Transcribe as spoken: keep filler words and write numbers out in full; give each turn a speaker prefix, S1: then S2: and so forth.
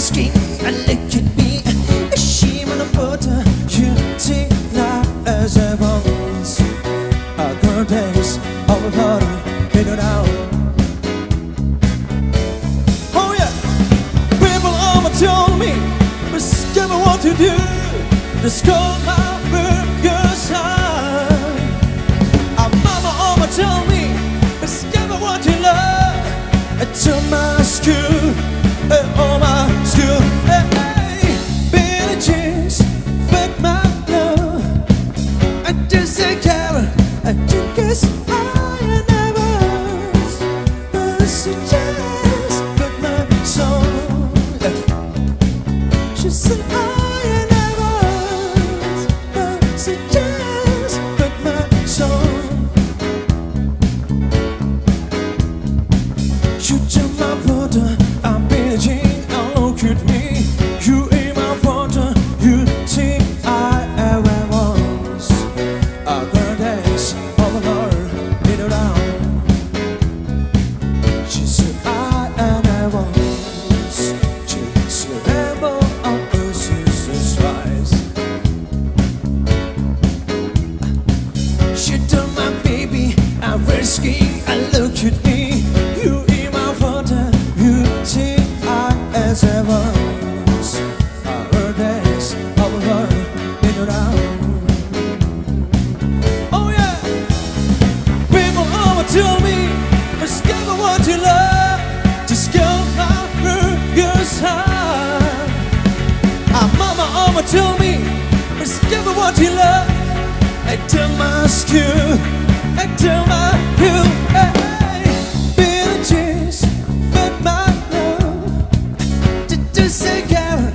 S1: skin and look at me. She wanna put her beauty light as a voice. A girl days of a bottle, hit it out. Oh yeah, people over told me, discover what to do. Discover my burger side. Our mama over told me, discover what you love. To my school, uh, oh my school, hey, hey. Billie Jean's, but my love. I just say carrot, I just guess I never was. But she just but my soul. She said I never was, but she just but my soul. You tell my brother I'm Billie Jean, oh look at me. You ain't my brother, you think I ever was. A girl days of a lord, hit it down. She said I never was. She said never on her sister's rise. She told my baby I'm risky, I look at me. You as ever was. I heard days of a love in around. Oh yeah, people over tell me, discover what you love. Discover your side. Our mama over tell me, discover what you love. I tell my school, I tell my you, hey, Billie Jean's, but my say carrot,